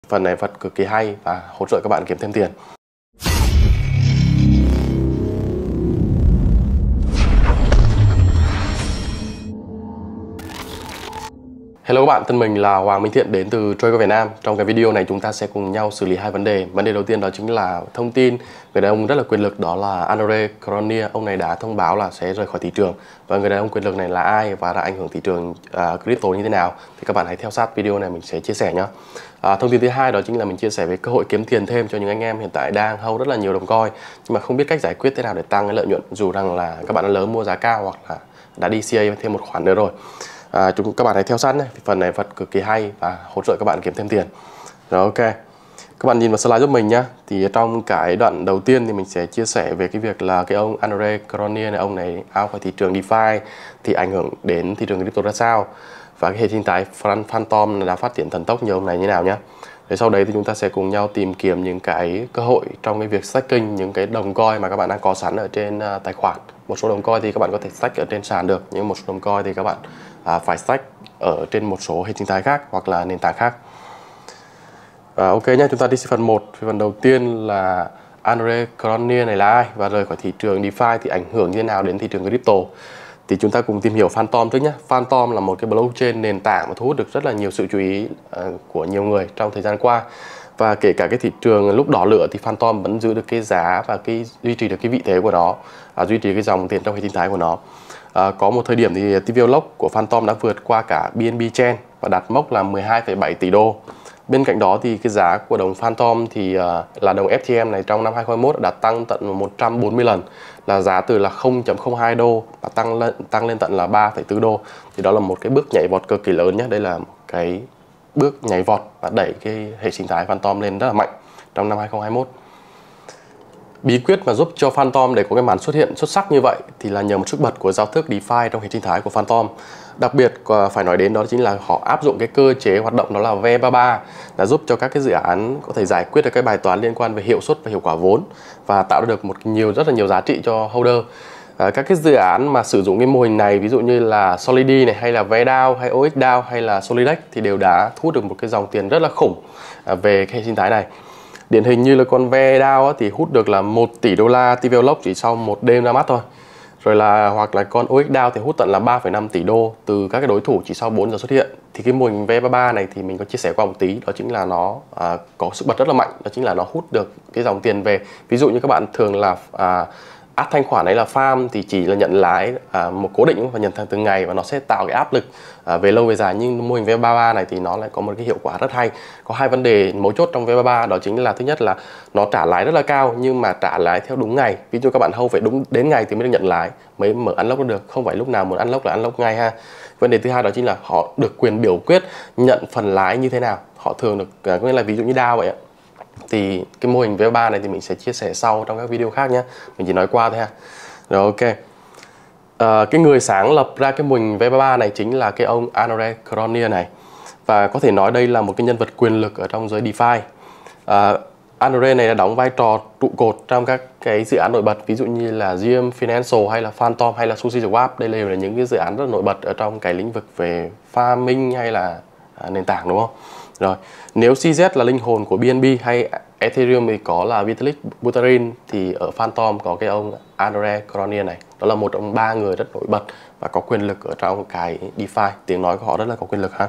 Phần này vật cực kỳ hay và hỗ trợ các bạn kiếm thêm tiền. Hello các bạn, thân mình là Hoàng Minh Thiện đến từ Trader Việt Nam. Trong cái video này chúng ta sẽ cùng nhau xử lý hai vấn đề. Vấn đề đầu tiên đó chính là thông tin người đàn ông rất là quyền lực, đó là Andre Cronje. Ông này đã thông báo là sẽ rời khỏi thị trường. Và người đàn ông quyền lực này là ai và đã ảnh hưởng thị trường crypto như thế nào thì các bạn hãy theo sát video này, mình sẽ chia sẻ nhé. Thông tin thứ hai đó chính là mình chia sẻ về cơ hội kiếm tiền thêm cho những anh em hiện tại đang hold rất là nhiều đồng coin nhưng mà không biết cách giải quyết thế nào để tăng cái lợi nhuận, dù rằng là các bạn đã lớn mua giá cao hoặc là đã đi CA thêm một khoản nữa rồi. Các bạn hãy theo sát nhé, phần này vật cực kỳ hay và hỗ trợ các bạn kiếm thêm tiền. Rồi, ok, các bạn nhìn vào slide giúp mình nhé. Thì trong cái đoạn đầu tiên thì mình sẽ chia sẻ về cái việc là cái ông Andre Cronje này, ông này out khỏi thị trường DeFi thì ảnh hưởng đến thị trường crypto ra sao, và cái hệ sinh thái Phantom đã phát triển thần tốc như ông này như nào nhé. Để sau đấy thì chúng ta sẽ cùng nhau tìm kiếm những cái cơ hội trong cái việc staking những cái đồng coin mà các bạn đang có sẵn ở trên tài khoản. Một số đồng coin thì các bạn có thể stake ở trên sàn được, nhưng một số đồng coin thì các bạn phải stake ở trên một số hệ sinh thái khác hoặc là nền tảng khác. Ok nhé, chúng ta đi phần 1. Phần đầu tiên là Andre Cronje này là ai và rời khỏi thị trường DeFi thì ảnh hưởng như thế nào đến thị trường crypto. Thì chúng ta cùng tìm hiểu Phantom trước nhé. Phantom là một cái blockchain nền tảng mà thu hút được rất là nhiều sự chú ý của nhiều người trong thời gian qua. Và kể cả cái thị trường lúc đỏ lửa thì Phantom vẫn giữ được cái giá và duy trì được cái vị thế của nó, duy trì cái dòng tiền trong hệ sinh thái của nó. Có một thời điểm thì TVL Lock của Phantom đã vượt qua cả BNB Chain và đạt mốc là 12,7 tỷ đô. Bên cạnh đó thì cái giá của đồng Phantom thì là đồng FTM này trong năm 2021 đã tăng tận 140 lần, là giá từ là 0.02 đô và tăng lên tận là 3,4 đô. Thì đó là một cái bước nhảy vọt cực kỳ lớn nhé. Đây là một cái bước nhảy vọt và đẩy cái hệ sinh thái Phantom lên rất là mạnh trong năm 2021. Bí quyết mà giúp cho Phantom để có cái màn xuất hiện xuất sắc như vậy thì là nhờ một sức bật của giao thức DeFi trong hệ sinh thái của Phantom. Đặc biệt phải nói đến đó chính là họ áp dụng cái cơ chế hoạt động đó là V33, là giúp cho các cái dự án có thể giải quyết được cái bài toán liên quan về hiệu suất và hiệu quả vốn và tạo được rất là nhiều giá trị cho holder. Các cái dự án mà sử dụng cái mô hình này, ví dụ như là Solidity này, hay là VDAO, hay OXDAO, hay là Solidex thì đều đã thu hút được một cái dòng tiền rất là khủng về cái hệ sinh thái này. Điển hình như là con VDAO thì hút được là 1 tỷ đô la TVL Lock chỉ sau một đêm ra mắt thôi. Rồi là hoặc là con OXDAO thì hút tận là 3,5 tỷ đô từ các cái đối thủ chỉ sau 4 giờ xuất hiện. Thì cái mô hình V33 này thì mình có chia sẻ qua một tí, đó chính là nó có sức bật rất là mạnh, đó chính là nó hút được cái dòng tiền về. Ví dụ như các bạn thường là áp thanh khoản ấy là farm thì chỉ là nhận lãi một cố định và nhận từng ngày, và nó sẽ tạo cái áp lực về lâu về dài. Nhưng mô hình V33 này thì nó lại có một cái hiệu quả rất hay. Có hai vấn đề mấu chốt trong V33, đó chính là thứ nhất là nó trả lãi rất là cao nhưng mà trả lãi theo đúng ngày. Ví dụ các bạn hold phải đúng đến ngày thì mới được nhận lãi, mới mở unlock được, không phải lúc nào muốn unlock là unlock ngay ha. Vấn đề thứ hai đó chính là họ được quyền biểu quyết nhận phần lãi như thế nào. Họ thường được, có nghĩa là ví dụ như DAO vậy ạ. Thì cái mô hình V3 này thì mình sẽ chia sẻ sau trong các video khác nhé. Mình chỉ nói qua thôi ha. Rồi, ok. Cái người sáng lập ra cái mô hình V3 này chính là cái ông Andre Cronje này. Và có thể nói đây là một cái nhân vật quyền lực ở trong giới DeFi. Andre này đã đóng vai trò trụ cột trong các cái dự án nổi bật, ví dụ như là GM Financial hay là Phantom hay là SushiSwap. Đây đều là những cái dự án rất nổi bật ở trong cái lĩnh vực về farming hay là nền tảng, đúng không? Rồi, nếu CZ là linh hồn của BNB hay Ethereum thì có là Vitalik Buterin, thì ở Phantom có cái ông Andre Cronje này. Đó là một trong 3 người rất nổi bật và có quyền lực ở trong cái DeFi. Tiếng nói của họ rất là có quyền lực ha.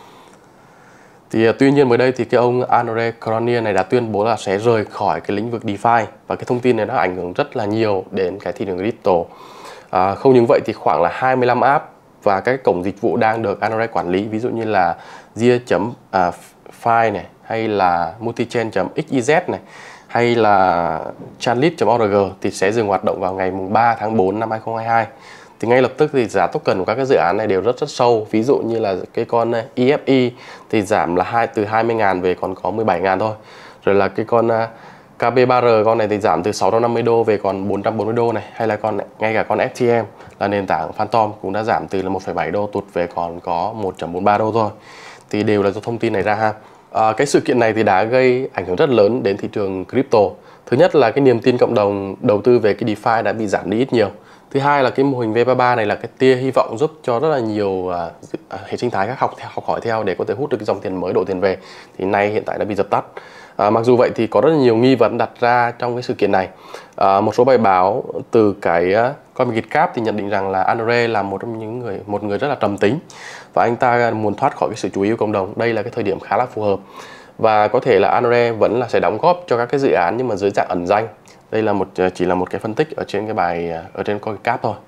Thì tuy nhiên mới đây thì cái ông Andre Cronje này đã tuyên bố là sẽ rời khỏi cái lĩnh vực DeFi, và cái thông tin này nó ảnh hưởng rất là nhiều đến cái thị trường crypto. Không những vậy thì khoảng là 25 app và các cổng dịch vụ đang được Andre quản lý, ví dụ như là Zia.fi này, hay là multichain.xyz này, hay là chainlist.org thì sẽ dừng hoạt động vào ngày 3 tháng 4 năm 2022. Thì ngay lập tức thì giá token của các cái dự án này đều rất sâu. Ví dụ như là cái con EFE thì giảm là từ 20.000 về còn có 17.000 thôi. Rồi là cái con KB3R, con này thì giảm từ 650 đô về còn 440 đô này. Hay là ngay cả con FTM là nền tảng Phantom cũng đã giảm từ là 1,7 đô tụt về còn có 1,43 đô thôi. Thì đều là do thông tin này ra ha. Cái sự kiện này thì đã gây ảnh hưởng rất lớn đến thị trường crypto. Thứ nhất là cái niềm tin cộng đồng đầu tư về cái DeFi đã bị giảm đi ít nhiều. Thứ hai là cái mô hình V33 này là cái tia hy vọng giúp cho rất là nhiều hệ sinh thái khác học hỏi theo để có thể hút được cái dòng tiền mới, đổ tiền về. Thì nay hiện tại đã bị dập tắt. Mặc dù vậy thì có rất là nhiều nghi vấn đặt ra trong cái sự kiện này. Một số bài báo từ cái CoinMarketCap thì nhận định rằng là Andre là một người rất là trầm tính và anh ta muốn thoát khỏi cái sự chú ý của cộng đồng. Đây là cái thời điểm khá là phù hợp và có thể là Andre vẫn là sẽ đóng góp cho các cái dự án nhưng mà dưới dạng ẩn danh. Đây là chỉ là một cái phân tích ở trên cái bài ở trên CoinMarketCap thôi.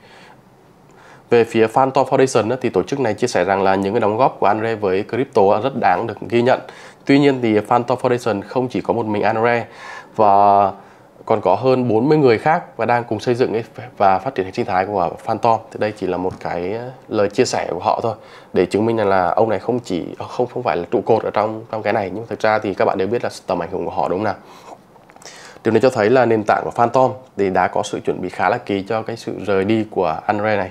Về phía Phantom Foundation thì tổ chức này chia sẻ rằng là những cái đóng góp của Andre với crypto rất đáng được ghi nhận. Tuy nhiên thì Phantom Foundation không chỉ có một mình Andre và còn có hơn 40 người khác và đang cùng xây dựng và phát triển hệ sinh thái của Phantom. Thì đây chỉ là một cái lời chia sẻ của họ thôi để chứng minh rằng là ông này không phải là trụ cột ở trong cái này, nhưng thực ra thì các bạn đều biết là tầm ảnh hưởng của họ đúng không nào. Điều này cho thấy là nền tảng của Phantom thì đã có sự chuẩn bị khá là kỹ cho cái sự rời đi của Andre này.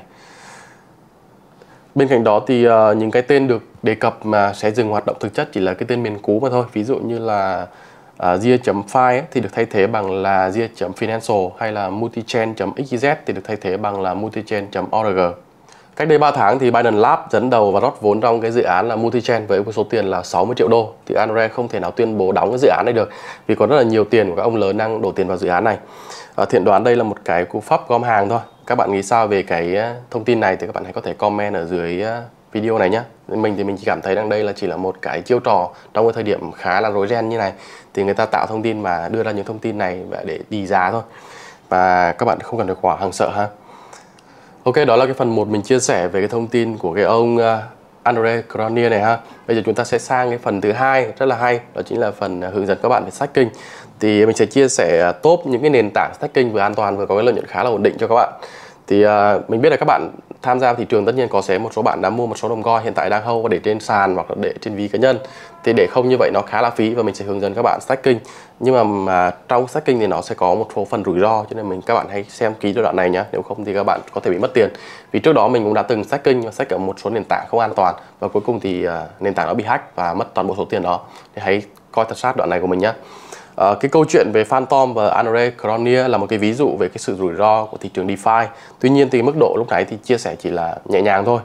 Bên cạnh đó thì những cái tên được đề cập mà sẽ dừng hoạt động thực chất chỉ là cái tên miền cũ mà thôi. Ví dụ như là Zia.fi thì được thay thế bằng là Zia.financial hay là multichain.xyz thì được thay thế bằng là multichain.org. Cách đây 3 tháng thì Binance Lab dẫn đầu và rót vốn trong cái dự án là multichain với số tiền là 60 triệu đô. Thì Andre không thể nào tuyên bố đóng cái dự án này được vì có rất là nhiều tiền của các ông lớn đang đổ tiền vào dự án này. Thiện đoán đây là một cái cú pháp gom hàng thôi. Các bạn nghĩ sao về cái thông tin này thì các bạn hãy có thể comment ở dưới video này nhé. Mình thì mình chỉ cảm thấy rằng đây là chỉ là một cái chiêu trò trong cái thời điểm khá là rối ren như này. Thì người ta tạo thông tin và đưa ra những thông tin này để đi giá thôi. Và các bạn không cần phải quá hoảng sợ ha. Ok, đó là cái phần 1 mình chia sẻ về cái thông tin của cái ông Andre Cronje này ha. Bây giờ chúng ta sẽ sang cái phần thứ hai rất là hay, đó chính là phần hướng dẫn các bạn về staking. Thì mình sẽ chia sẻ top những cái nền tảng staking vừa an toàn vừa có cái lợi nhuận khá là ổn định cho các bạn. Thì mình biết là các bạn tham gia thị trường tất nhiên có một số bạn đã mua một số đồng coin hiện tại đang hold và để trên sàn hoặc là để trên ví cá nhân. Thì để không như vậy nó khá là phí và mình sẽ hướng dẫn các bạn staking. Nhưng mà trong staking thì nó sẽ có một số phần rủi ro cho nên các bạn hãy xem kỹ đoạn này nhé. Nếu không thì các bạn có thể bị mất tiền. Vì trước đó mình cũng đã từng staking và stake ở một số nền tảng không an toàn và cuối cùng thì nền tảng nó bị hack và mất toàn bộ số tiền đó. Thì hãy coi thật sát đoạn này của mình nhé. Cái câu chuyện về Phantom và Andre Cronje là một cái ví dụ về cái sự rủi ro của thị trường DeFi. Tuy nhiên thì mức độ lúc nãy thì chia sẻ chỉ là nhẹ nhàng thôi.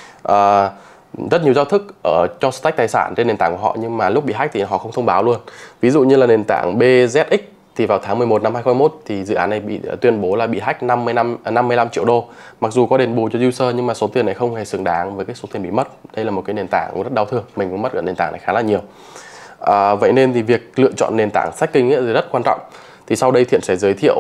Rất nhiều giao thức cho stake tài sản trên nền tảng của họ nhưng mà lúc bị hack thì họ không thông báo luôn. Ví dụ như là nền tảng BZX thì vào tháng 11 năm 2021 thì dự án này bị tuyên bố là bị hack 55 triệu đô. Mặc dù có đền bù cho user nhưng mà số tiền này không hề xứng đáng với cái số tiền bị mất. Đây là một cái nền tảng cũng rất đau thương. Mình cũng mất ở nền tảng này khá là nhiều. Vậy nên thì việc lựa chọn nền tảng staking thì rất quan trọng. Thì sau đây Thiện sẽ giới thiệu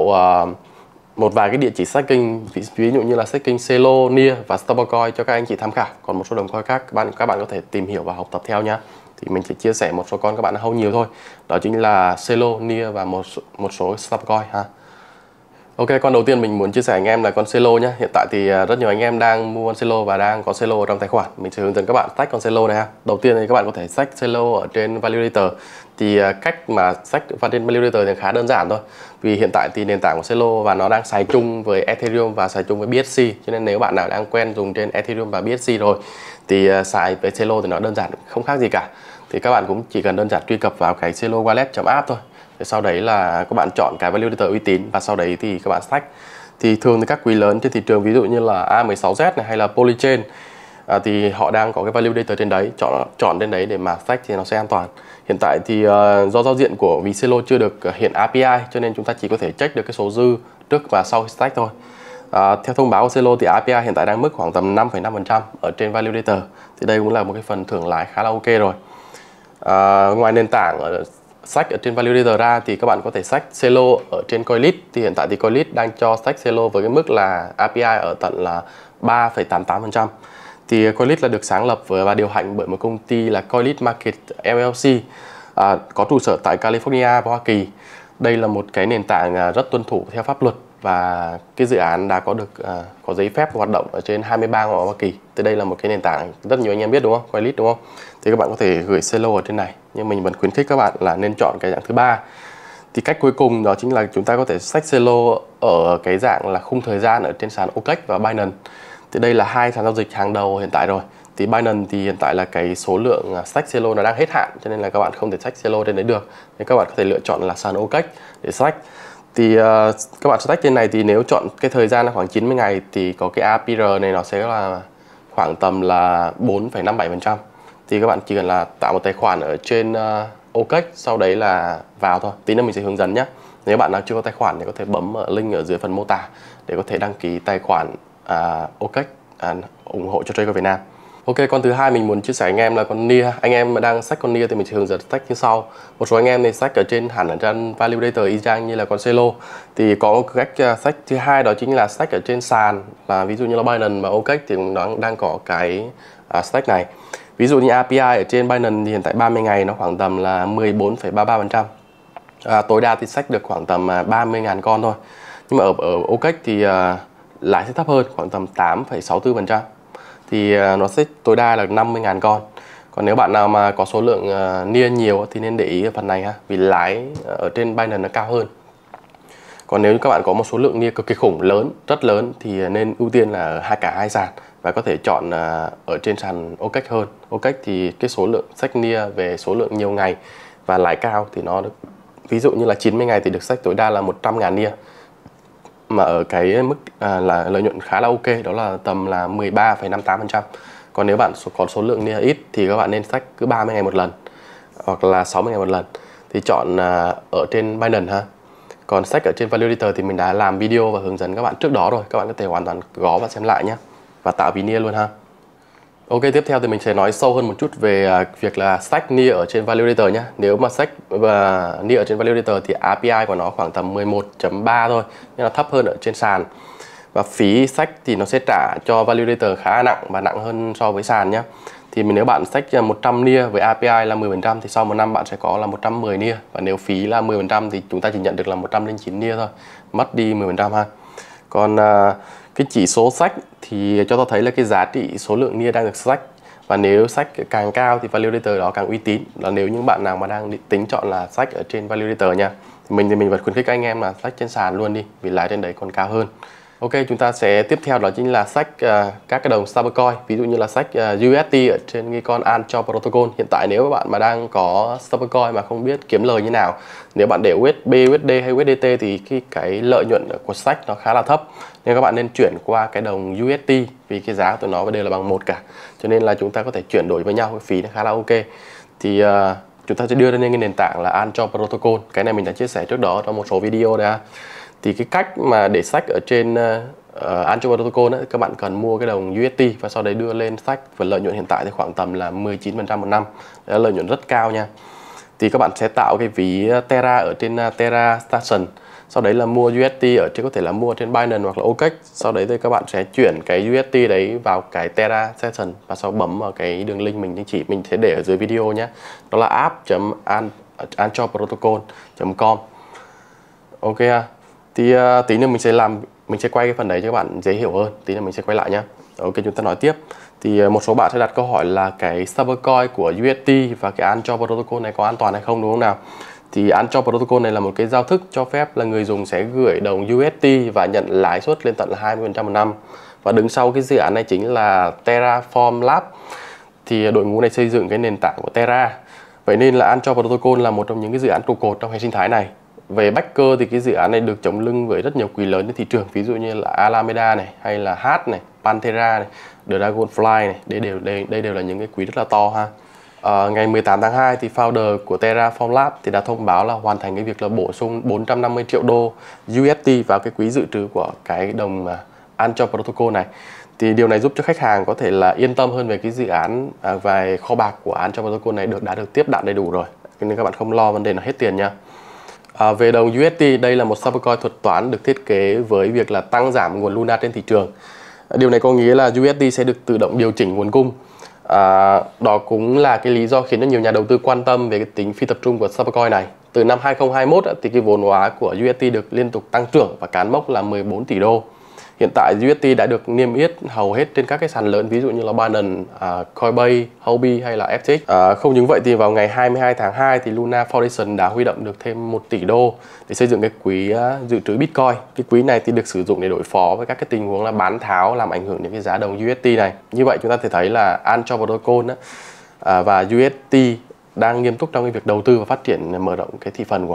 một vài cái địa chỉ staking, ví dụ như là staking Celo, Near và Stablecoin cho các anh chị tham khảo. Còn một số đồng coin khác các bạn có thể tìm hiểu và học tập theo nhé. Thì mình chỉ chia sẻ một số con các bạn hold nhiều thôi. Đó chính là Celo, Near và một số Stablecoin ha. Ok, con đầu tiên mình muốn chia sẻ anh em là con Celo nhé. Hiện tại thì rất nhiều anh em đang mua con Celo và đang có Celo trong tài khoản. Mình sẽ hướng dẫn các bạn stack con Celo này ha. Đầu tiên thì các bạn có thể stack Celo ở trên Validator. Thì cách mà stack trên Validator thì khá đơn giản thôi. Vì hiện tại thì nền tảng của Celo và nó đang xài chung với Ethereum và xài chung với BSC. Cho nên nếu bạn nào đang quen dùng trên Ethereum và BSC rồi thì xài với Celo thì nó đơn giản không khác gì cả. Thì các bạn cũng chỉ cần đơn giản truy cập vào cái Celo Wallet.app thôi. Sau đấy là các bạn chọn cái validator uy tín và sau đấy thì các bạn stack. Thì thường thì các quỹ lớn trên thị trường ví dụ như là A16Z này hay là Polychain thì họ đang có cái validator trên đấy, chọn trên đấy để mà stack thì nó sẽ an toàn. Hiện tại thì do giao diện của ví Celo chưa được hiện API cho nên chúng ta chỉ có thể check được cái số dư trước và sau khi stack thôi. Theo thông báo của Celo thì API hiện tại đang mức khoảng tầm 5,5% ở trên validator. Thì đây cũng là một cái phần thưởng lãi khá là ok rồi. Ngoài nền tảng stack ở trên Validator ra thì các bạn có thể stack Celo ở trên Coinlist. Thì hiện tại thì Coinlist đang cho stack Celo với cái mức là API ở tận là 3,88%. Thì Coinlist là được sáng lập và điều hành bởi một công ty là Coinlist Market LLC, có trụ sở tại California, Hoa Kỳ. Đây là một cái nền tảng rất tuân thủ theo pháp luật và cái dự án đã có giấy phép hoạt động ở trên 23 ở Hoa Kỳ. Thì đây là một cái nền tảng rất nhiều anh em biết đúng không? Coinlist đúng không? Thì các bạn có thể gửi Celo ở trên này, nhưng mình vẫn khuyến khích các bạn là nên chọn cái dạng thứ ba. Thì cách cuối cùng đó chính là chúng ta có thể stack Celo ở cái dạng là khung thời gian ở trên sàn OKEx và Binance. Thì đây là hai sàn giao dịch hàng đầu hiện tại rồi. Thì Binance thì hiện tại là cái số lượng stack Celo nó đang hết hạn cho nên là các bạn không thể stack Celo trên đấy được. Nên các bạn có thể lựa chọn là sàn OKEx để stack. Thì các bạn stack trên này thì nếu chọn cái thời gian là khoảng 90 ngày thì có cái APR này nó sẽ là khoảng tầm là 4,57%. Thì các bạn chỉ cần là tạo một tài khoản ở trên OKEx, sau đấy là vào thôi. Tí nữa mình sẽ hướng dẫn nhé. Nếu bạn nào chưa có tài khoản thì có thể bấm link ở dưới phần mô tả để có thể đăng ký tài khoản OKEx ủng hộ cho Trader Việt Nam. Ok, con thứ hai mình muốn chia sẻ anh em là con NIA. Anh em mà đang stack con NIA thì mình sẽ hướng dẫn stack như sau. Một số anh em thì stack ở trên hẳn ở trên validator y chang như là con Celo. Thì có một cách stack thứ hai đó chính là stack ở trên sàn, là ví dụ như là Binance và OKEx thì cũng đang có cái stack này. Ví dụ như API ở trên Binance thì hiện tại 30 ngày nó khoảng tầm là 14,33%. Tối đa thì stack được khoảng tầm 30.000 con thôi. Nhưng mà ở OKEx thì lãi sẽ thấp hơn, khoảng tầm 8,64%. Thì nó sẽ tối đa là 50.000 con. Còn nếu bạn nào mà có số lượng NIA nhiều thì nên để ý ở phần này ha, vì lãi ở trên Binance nó cao hơn. Còn nếu các bạn có một số lượng NIA cực kỳ khủng lớn, rất lớn thì nên ưu tiên là ở cả hai sàn và có thể chọn ở trên sàn OKEx hơn. OKEx thì cái số lượng stack NIA về số lượng nhiều ngày và lãi cao thì nó được, ví dụ như là 90 ngày thì được stack tối đa là 100.000 NIA. Mà ở cái mức là lợi nhuận khá là ok, đó là tầm là 13,58%. Còn nếu bạn có số lượng NIA ít thì các bạn nên stack cứ 30 ngày một lần hoặc là 60 ngày một lần. Thì chọn ở trên Binance ha. Còn stack ở trên Validator thì mình đã làm video và hướng dẫn các bạn trước đó rồi, các bạn có thể hoàn toàn gõ và xem lại nhé, và tạo ví NIA luôn ha. Ok, tiếp theo thì mình sẽ nói sâu hơn một chút về việc là stack NIA ở trên Validator nhé. Nếu mà stack và NIA ở trên Validator thì API của nó khoảng tầm 11.3 thôi, nhưng là thấp hơn ở trên sàn. Và phí stack thì nó sẽ trả cho Validator khá là nặng và nặng hơn so với sàn nhé. Thì nếu bạn stack 100 NIA với API là 10% thì sau một năm bạn sẽ có là 110 NIA. Và nếu phí là 10% thì chúng ta chỉ nhận được là 109 NIA thôi, mất đi 10% ha. Còn cái chỉ số stack thì cho ta thấy là cái giá trị số lượng NIA đang được stack, và nếu stack càng cao thì validator đó càng uy tín. Là nếu những bạn nào mà đang tính chọn là stack ở trên validator nha, thì mình vẫn khuyến khích anh em là stack trên sàn luôn đi, vì lãi trên đấy còn cao hơn. Ok, chúng ta sẽ tiếp theo đó chính là stack các cái đồng stablecoin, ví dụ như là stack UST ở trên cái con Anchor Protocol. Hiện tại nếu các bạn mà đang có stablecoin mà không biết kiếm lời như nào, nếu bạn để USD, USD hay USDT thì cái lợi nhuận của stack nó khá là thấp, nên các bạn nên chuyển qua cái đồng UST vì cái giá của tụi nó đều là bằng một cả, cho nên là chúng ta có thể chuyển đổi với nhau, cái phí nó khá là ok. Thì chúng ta sẽ đưa ra nên cái nền tảng là Anchor Protocol, cái này mình đã chia sẻ trước đó trong một số video đấy. Thì cái cách mà để stack ở trên Anchor Protocol ấy, các bạn cần mua cái đồng UST và sau đấy đưa lên stack, và lợi nhuận hiện tại thì khoảng tầm là 19% một năm. Đấy là lợi nhuận rất cao nha. Thì các bạn sẽ tạo cái ví Terra ở trên Terra Station, sau đấy là mua UST ở trên, có thể là mua trên Binance hoặc là OKEx. Sau đấy thì các bạn sẽ chuyển cái UST đấy vào cái Terra Station và sau bấm vào cái đường link mình sẽ để ở dưới video nhé. Đó là app.anchorprotocol.com. Ok ha. Thì tí nữa mình sẽ quay cái phần đấy cho các bạn dễ hiểu hơn. Tí nữa mình sẽ quay lại nhé. Ok, chúng ta nói tiếp. Thì một số bạn sẽ đặt câu hỏi là cái stablecoin của UST và cái Anchor Protocol này có an toàn hay không, đúng không nào? Thì Anchor Protocol này là một cái giao thức cho phép là người dùng sẽ gửi đồng UST và nhận lãi suất lên tận là 20% một năm. Và đứng sau cái dự án này chính là Terraform Lab. Thì đội ngũ này xây dựng cái nền tảng của Terra. Vậy nên là Anchor Protocol là một trong những cái dự án trụ cột trong hệ sinh thái này. Về backer thì cái dự án này được chống lưng với rất nhiều quỹ lớn trên thị trường, ví dụ như là Alameda này, hay là Hash này, Panthera này, Dragonfly này, đây đều là những cái quỹ rất là to ha. Ngày 18 tháng 2 thì founder của Terraform Lab thì đã thông báo là hoàn thành cái việc là bổ sung 450 triệu đô UST vào cái quỹ dự trữ của cái đồng Anchor Protocol này. Thì điều này giúp cho khách hàng có thể là yên tâm hơn về cái dự án và kho bạc của Anchor Protocol này đã được tiếp đạn đầy đủ rồi, nên các bạn không lo vấn đề là hết tiền nha. Về đồng UST, đây là một stablecoin thuật toán được thiết kế với việc là tăng giảm nguồn Luna trên thị trường. Điều này có nghĩa là UST sẽ được tự động điều chỉnh nguồn cung. Đó cũng là cái lý do khiến cho nhiều nhà đầu tư quan tâm về cái tính phi tập trung của stablecoin này. Từ năm 2021 thì cái vốn hóa của UST được liên tục tăng trưởng và cán mốc là 14 tỷ đô. Hiện tại UST đã được niêm yết hầu hết trên các cái sàn lớn, ví dụ như là Binance, Coinbase, Huobi hay là FTX. Không những vậy thì vào ngày 22 tháng 2 thì Luna Foundation đã huy động được thêm 1 tỷ đô để xây dựng cái quỹ dự trữ Bitcoin. Cái quỹ này thì được sử dụng để đối phó với các cái tình huống là bán tháo làm ảnh hưởng đến cái giá đồng UST này. Như vậy chúng ta thể thấy là Anchor Protocol và UST đang nghiêm túc trong cái việc đầu tư và phát triển, mở rộng cái thị phần của họ.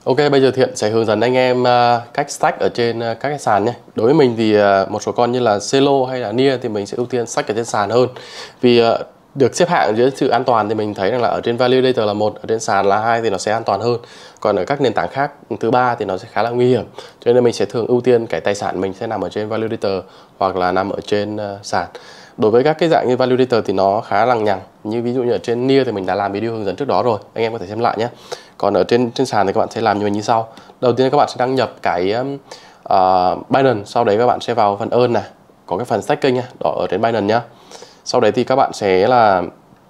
Ok, bây giờ Thiện sẽ hướng dẫn anh em cách stack ở trên các cái sàn nhé. Đối với mình thì một số con như là Celo hay là Nia thì mình sẽ ưu tiên stack ở trên sàn hơn. Vì được xếp hạng dưới sự an toàn thì mình thấy rằng là ở trên Validator là 1, ở trên sàn là 2 thì nó sẽ an toàn hơn. Còn ở các nền tảng khác thứ 3 thì nó sẽ khá là nguy hiểm. Cho nên mình sẽ thường ưu tiên cái tài sản mình sẽ nằm ở trên Validator hoặc là nằm ở trên sàn. Đối với các cái dạng như Validator thì nó khá lằng nhằng. Như ví dụ như ở trên Nia thì mình đã làm video hướng dẫn trước đó rồi, anh em có thể xem lại nhé. Còn ở trên sàn thì các bạn sẽ làm như sau. Đầu tiên các bạn sẽ đăng nhập cái Binance, sau đấy các bạn sẽ vào phần Earn này, có cái phần staking nha, đó ở trên Binance nhá. Sau đấy thì các bạn sẽ là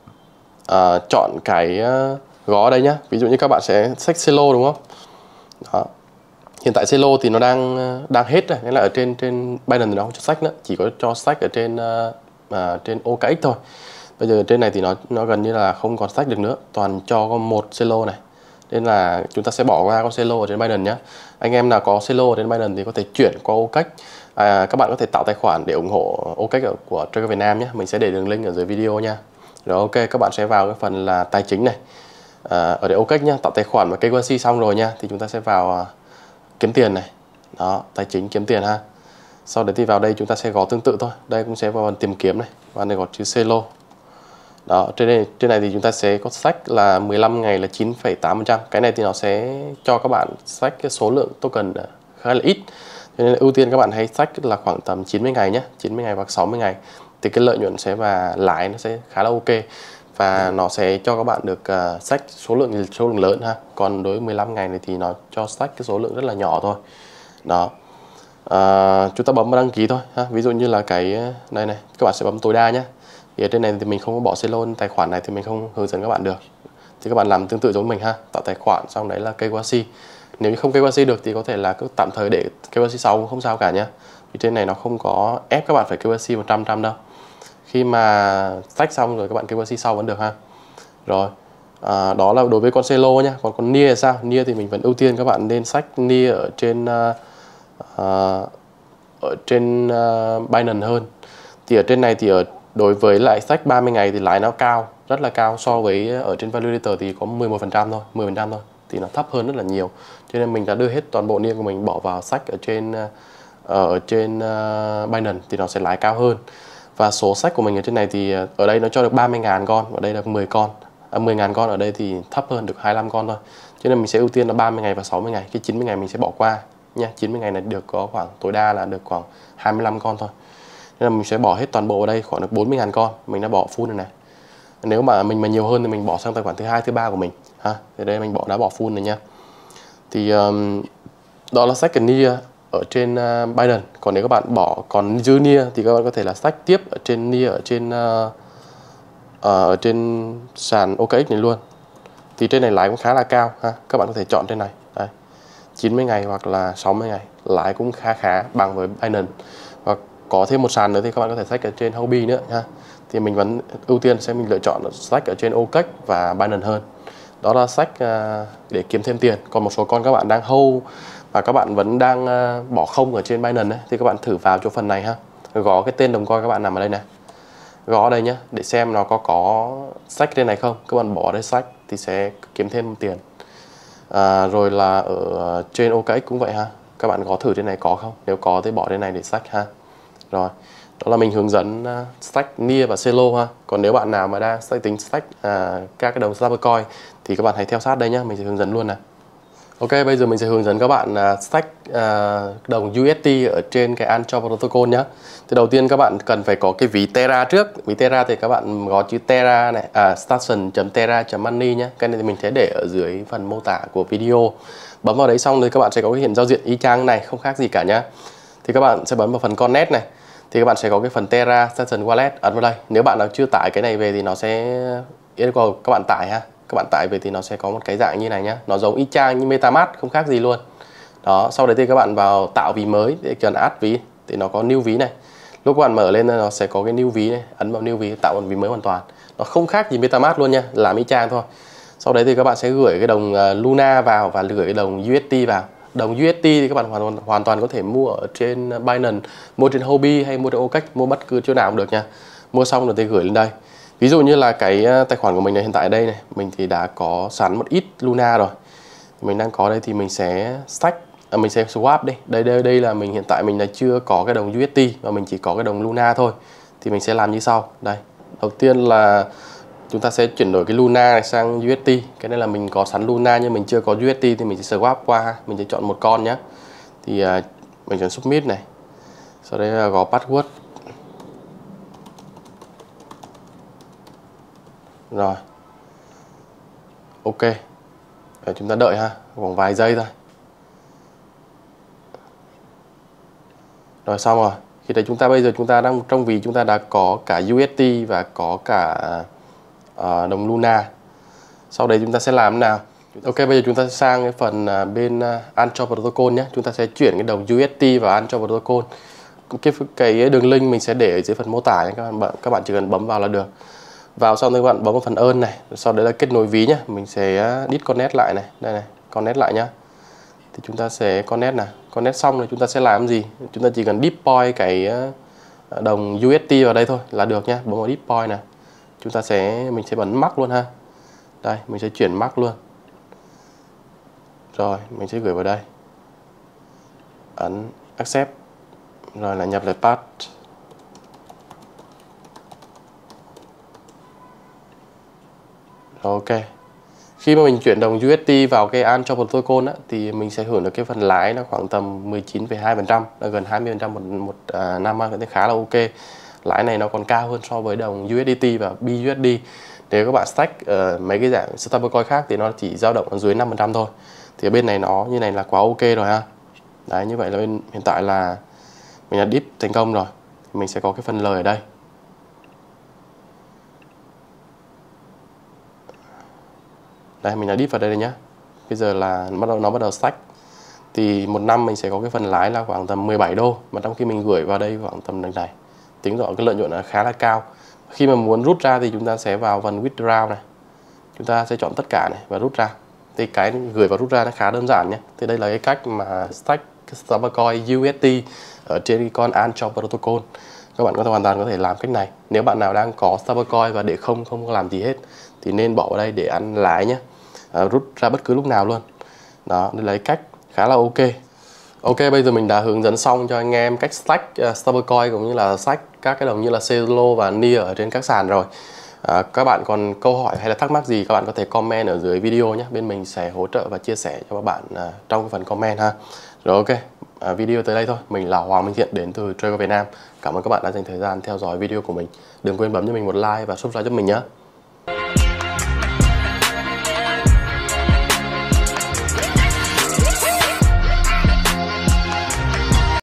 chọn cái gõ đây nhá. Ví dụ như các bạn sẽ stack Celo đúng không? Đó. Hiện tại Celo thì nó đang hết rồi, nghĩa là ở trên Binance thì nó không cho stack nữa, chỉ có cho stack ở trên OKX thôi. Bây giờ trên này thì nó gần như là không còn stack được nữa, toàn cho có một Celo này. Nên là chúng ta sẽ bỏ qua con Celo ở trên Binance nhé. Anh em nào có Celo ở trên Binance thì có thể chuyển qua OKX. Các bạn có thể tạo tài khoản để ủng hộ OKX của Trader Việt Nam nhé. Mình sẽ để đường link ở dưới video nha. Rồi ok, các bạn sẽ vào cái phần là tài chính này. Ở đây OKX nhá, tạo tài khoản và KYC xong rồi nha, thì chúng ta sẽ vào kiếm tiền này. Đó, tài chính kiếm tiền ha. Sau đấy thì vào đây chúng ta sẽ gõ tương tự thôi. Đây cũng sẽ vào phần tìm kiếm này, và đây có chữ Celo. Đó, trên này thì chúng ta sẽ có stack là 15 ngày là 9,8%. Cái này thì nó sẽ cho các bạn stack cái số lượng token khá là ít. Cho nên ưu tiên các bạn hãy stack là khoảng tầm 90 ngày nhé, 90 ngày hoặc 60 ngày. Thì cái lợi nhuận sẽ và lãi nó sẽ khá là ok. Và nó sẽ cho các bạn được stack số lượng lớn ha. Còn đối với 15 ngày này thì nó cho stack cái số lượng rất là nhỏ thôi. Đó. Chúng ta bấm vào đăng ký thôi ha. Ví dụ như là cái này này, các bạn sẽ bấm tối đa nhé. Thì ở trên này thì mình không có bỏ Celo, tài khoản này thì mình không hướng dẫn các bạn được. Thì các bạn làm tương tự giống mình ha, tạo tài khoản xong đấy là KYC. Nếu như không KYC được thì có thể là cứ tạm thời để KYC sau cũng không sao cả nhá. Vì trên này nó không có ép các bạn phải KYC 100% đâu. Khi mà stack xong rồi các bạn KYC sau vẫn được ha. Rồi, đó là đối với con Celo nhá. Còn con Nia là sao? Nia thì mình vẫn ưu tiên các bạn nên stack Nia ở trên Binance hơn. Thì ở trên này thì đối với lại stack 30 ngày thì lãi nó cao, rất là cao, so với ở trên Validator thì có 11% thôi, 10% thôi, thì nó thấp hơn rất là nhiều. Cho nên mình đã đưa hết toàn bộ Nia của mình bỏ vào stack ở trên Binance thì nó sẽ lãi cao hơn. Và số stack của mình ở trên này thì ở đây nó cho được 30.000 con, ở đây là 10 con. 10.000 con ở đây thì thấp hơn, được 25 con thôi. Cho nên mình sẽ ưu tiên là 30 ngày và 60 ngày. Cái 90 ngày mình sẽ bỏ qua nha. 90 ngày này được có khoảng tối đa là được khoảng 25 con thôi. Nên là mình sẽ bỏ hết toàn bộ ở đây khoảng được 40.000 con. Mình đã bỏ full này này. Nếu mà mình nhiều hơn thì mình bỏ sang tài khoản thứ 2, thứ 3 của mình ha. Thì đây mình đã bỏ full này nha. Thì đó là stack Nia ở trên Binance. Còn nếu các bạn bỏ còn dư Nia thì các bạn có thể là stack tiếp ở trên Nia ở trên sàn OKX này luôn. Thì trên này lãi cũng khá là cao ha. Các bạn có thể chọn trên này. Đây. 90 ngày hoặc là 60 ngày, lãi cũng khá bằng với Binance. Và có thêm một sàn nữa thì các bạn có thể stack ở trên Huobi nữa ha. Thì mình vẫn ưu tiên mình lựa chọn stack ở trên OKX và Binance hơn. Đó là stack để kiếm thêm tiền. Còn một số con các bạn đang hold và các bạn vẫn đang bỏ không ở trên Binance ấy, thì các bạn thử vào chỗ phần này ha. Gõ cái tên đồng coin các bạn nằm ở đây này. Gõ đây nhé, để xem nó có stack trên này không. Các bạn bỏ đây stack thì sẽ kiếm thêm tiền. Rồi là ở trên OKX cũng vậy ha. Các bạn gõ thử trên này có không. Nếu có thì bỏ trên này để stack ha. Rồi, đó là mình hướng dẫn stack Nia và Celo ha. Còn nếu bạn nào mà đang tính stack các cái đồng stablecoin thì các bạn hãy theo sát đây nhé, mình sẽ hướng dẫn luôn này. Ok, bây giờ mình sẽ hướng dẫn các bạn stack đồng UST ở trên cái Anchor Protocol nhé. Thì đầu tiên các bạn cần phải có cái ví Terra trước. Ví Terra thì các bạn gõ chữ Terra này, station.terra.money nhé. Cái này thì mình sẽ để ở dưới phần mô tả của video. Bấm vào đấy xong thì các bạn sẽ có cái hiện giao diện y chang này, không khác gì cả nhá. Thì các bạn sẽ bấm vào phần Connect này. Thì các bạn sẽ có cái phần Terra Station Wallet ấn vào đây. Nếu bạn nào chưa tải cái này về thì nó sẽ yêu cầu các bạn tải ha. Các bạn tải về thì nó sẽ có một cái dạng như này nhá. Nó giống y chang như MetaMask, không khác gì luôn. Đó, sau đấy thì các bạn vào tạo ví mới để cần add ví thì nó có new ví này. Lúc các bạn mở lên nó sẽ có cái new ví này, ấn vào new ví tạo một ví mới hoàn toàn. Nó không khác gì MetaMask luôn nha, làm y chang thôi. Sau đấy thì các bạn sẽ gửi cái đồng Luna vào và gửi cái đồng UST vào. Đồng UST thì các bạn hoàn toàn có thể mua ở trên Binance, mua trên Huobi hay mua trên OKX, mua bất cứ chỗ nào cũng được nha. Mua xong rồi thì gửi lên đây. Ví dụ như là cái tài khoản của mình này hiện tại ở đây này, mình thì đã có sẵn một ít Luna rồi. mình đang có đây thì mình sẽ stack, mình sẽ swap đi. Đây là mình hiện tại mình là chưa có cái đồng UST và mình chỉ có cái đồng Luna thôi. Thì mình sẽ làm như sau. Đây, đầu tiên là chúng ta sẽ chuyển đổi cái Luna này sang UST. Cái này là mình có sẵn Luna nhưng mình chưa có UST thì mình sẽ swap qua. Mình sẽ chọn một con nhé. Thì mình chọn submit này. Sau đấy là gõ password. Rồi. Ok. Để chúng ta đợi ha, khoảng vài giây thôi. Rồi xong rồi. Khi đấy bây giờ chúng ta đang trong ví chúng ta đã có cả UST và có cả đồng Luna. Sau đấy chúng ta sẽ làm thế nào? Ok, bây giờ chúng ta sang cái phần bên Anchor Protocol nhé. Chúng ta sẽ chuyển cái đồng UST vào Anchor Protocol. Cái đường link mình sẽ để ở dưới phần mô tả nhé. Các bạn chỉ cần bấm vào là được. Vào xong thì các bạn bấm vào phần earn này. Sau đấy là kết nối ví nhé. Mình sẽ disconnect lại này. Đây này, connect lại nhá. Thì chúng ta sẽ connect này. Connect xong rồi chúng ta sẽ làm gì? Chúng ta chỉ cần deploy cái đồng UST vào đây thôi là được nhá. Bấm vào deploy này. Mình sẽ bấm mark luôn ha. Đây, mình sẽ chuyển mark luôn. Rồi, mình sẽ gửi vào đây. Ấn accept. Rồi là nhập lại path. Rồi, ok. Khi mà mình chuyển đồng UST vào cái Anchor Protocol á, thì mình sẽ hưởng được cái phần lãi nó khoảng tầm 19,2%, là gần 20% một năm, thì khá là ok. Lãi này nó còn cao hơn so với đồng USDT và BUSD. Nếu các bạn stack mấy cái dạng stablecoin khác thì nó chỉ dao động ở dưới 5% thôi. Thì ở bên này nó như này là quá ok rồi ha. Đấy, như vậy là hiện tại là mình đã dip thành công rồi. Mình sẽ có cái phần lời ở đây. Đây, mình đã dip vào đây rồi nhé. Bây giờ là nó bắt đầu stack. Thì một năm mình sẽ có cái phần lãi là khoảng tầm 17 đô. Mà trong khi mình gửi vào đây khoảng tầm này. Tính rõ cái lợi nhuận là khá là cao. Khi mà muốn rút ra thì chúng ta sẽ vào phần withdraw này. Chúng ta sẽ chọn tất cả này và rút ra. Thì cái gửi và rút ra nó khá đơn giản nhé. Thì đây là cái cách mà stack stablecoin UST ở trên cái con Anchor Protocol. Các bạn hoàn toàn có thể làm cách này. Nếu bạn nào đang có stablecoin và để không làm gì hết thì nên bỏ vào đây để ăn lãi nhé. Rút ra bất cứ lúc nào luôn. Đó, đây là cái cách khá là ok. Ok, bây giờ mình đã hướng dẫn xong cho anh em cách stack stablecoin cũng như là stack các cái đồng như là Celo và NEAR ở trên các sàn rồi. Các bạn còn câu hỏi hay là thắc mắc gì các bạn có thể comment ở dưới video nhé. Bên mình sẽ hỗ trợ và chia sẻ cho các bạn trong phần comment ha. Rồi ok, video tới đây thôi. Mình là Hoàng Minh Thiện đến từ Trader Việt Nam. Cảm ơn các bạn đã dành thời gian theo dõi video của mình. Đừng quên bấm cho mình một like và subscribe cho mình nhé.